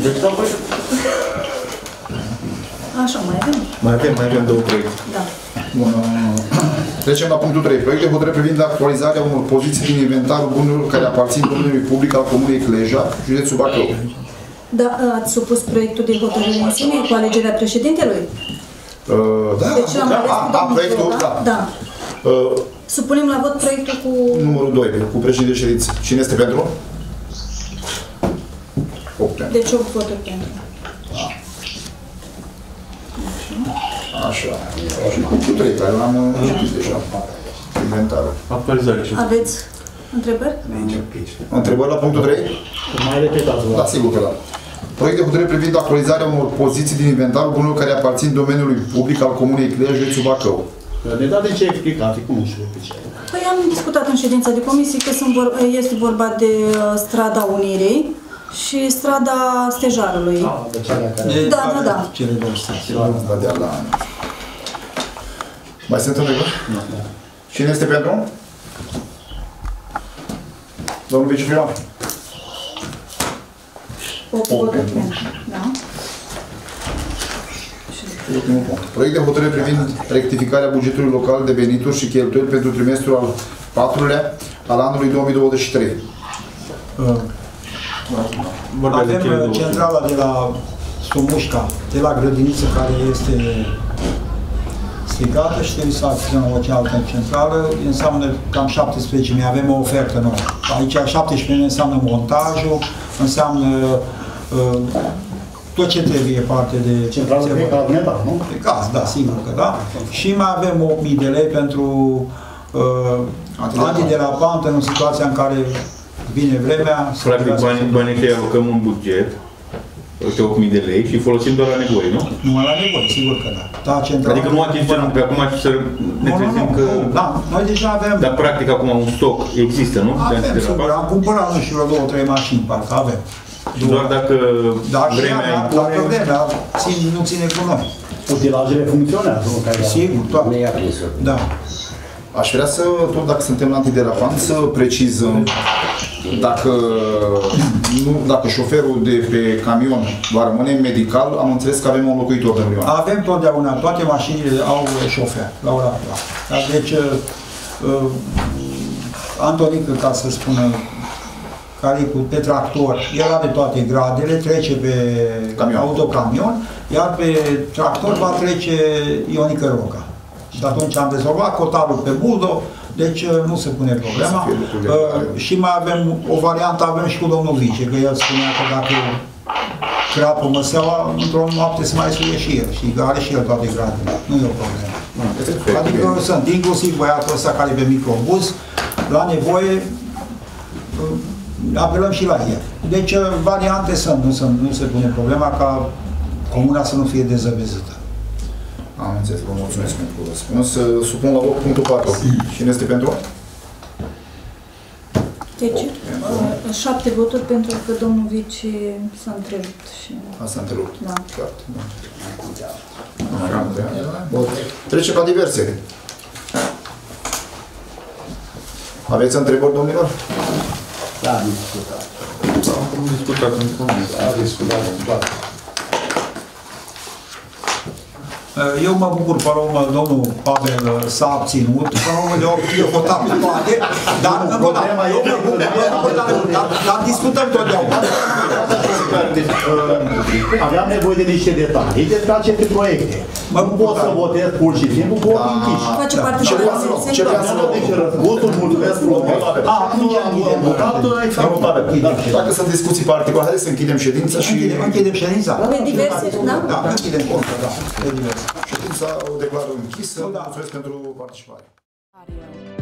Așa, mai avem? Mai avem două proiecte. Da. Bun. Trecem la punctul 3. Proiect de hotărâre privind actualizarea unor poziții din inventarul bunurilor care aparțin domeniului public al Comunei Cleja, județul Bacău. Da, ați supus proiectul de hotărâre în sine cu alegerea președintelui? Da, Deci l-am ales cu domnul proiectul, Joga. Da. Supunem la vot proiectul cu... Numărul 2, cu președinte de ședință. Cine este pentru? 8 pentru. Deci 8 voturi pentru. Așa. Și punctul 3, care l-am citit deja. Inventarul. Actualizare. Aveți întrebări? Întrebări la punctul 3? Mai repetați, vă. Da, sigur că da. Proiect de hotărâre privind actualizarea unor poziții din inventarul bunurilor care aparțin domeniului public al Comunei Cleja, județul Bacău. Ne dați de ce explicații, cum nu știu pe ce. Păi am discutat în ședința de comisie că este vorba de strada Unirii și strada Stejarului. De cele care... Da. Cele două stații. Mai sunt întrebări? Nu. Cine este pentru? Domnul viceprimar. 8 voturi pentru. Da. Ultimul punct. Proiect de hotărâre privind rectificarea bugetului local de venituri și cheltuieli pentru trimestrul al 4-lea al anului 2023. Avem centrala de la Somușca, de la grădiniță, care este strigată și trebuie să acționăm o cealaltă centrală. Înseamnă cam 17.000. Avem o ofertă nouă. Aici 17.000 înseamnă montajul, înseamnă tot ce trebuie parte de... Centrală de gaz metan, nu? De gaz, da, sigur că da. Și mai avem 8.000 de lei pentru antiderapantă în situația în care vine vremea. Practic, banii tăi alocăm un buget, de 8.000 de lei și folosim doar la nevoie, nu? Numai la nevoie, sigur că da. Adică nu achiziționăm pe acum și să ne trezim că... Da, noi deja avem... Dar practic acum un stoc există, nu? Avem, sigur. Am cumpărat, nu știu, 2-3 mașini, parcă avem. Doar dacă vremea impune... Dacă vremea nu ține cu noi. Utilajele funcționează, nu? Sigur, toate. Nu e aprinsă. Da. Aș vrea să, tot dacă suntem la antiderapant, să precizăm dacă șoferul de pe camion va rămâne medical, am înțeles că avem un locuitor de milion. Avem totdeauna, toate mașinile au șofer la ora actuală. Deci, Antonică, ca să spună, care e pe tractor, el are toate gradele, trece pe autocamion, iar pe tractor va trece Ionica Roca. Și atunci am rezolvat cotarul pe buldo, deci nu se pune problema. Și mai avem o variantă, avem și cu domnul Vice, că el spunea că dacă crapă măseaua, într-o noapte se mai suie și el. Și are și el toate gradele. Nu e o problemă. Adică sunt inclusiv băiatul ăsta care e pe microbuz, la nevoie apelăm și la el. Deci variante sunt, nu se pune problema ca comuna să nu fie dezăvezită. Am înțeles, vă mulțumesc pentru răspuns. Supun la vot punctul 4. Cine este pentru? Deci, 7 voturi pentru că domnul Vici s-a întrerupt. S-a întrerupt. Da. Trecem la diverse. Aveți întrebări, domnilor? Da, am discutat. Am discutat într-un moment. Eu mă bucur, pe urmă, domnul Pavel s-a abținut, pe urmă de 8 eu votam cu toate, dar încă o dată, dar discutăm totdeauna. Aveam nevoie de niște detalii despre aceste proiecte. Nu pot să votez pur și simplu cu ochii închiși. Face parte Ce vrea să vă Răspunsul, mulțumesc frumos. Atunci închidem votatul. Dacă sunt discuții particulare, hai să închidem ședința și... Închidem ședința. Pe diverse, da? Da, închidem contul, da. Ședința o declară închisă. Mulțumesc pentru participare.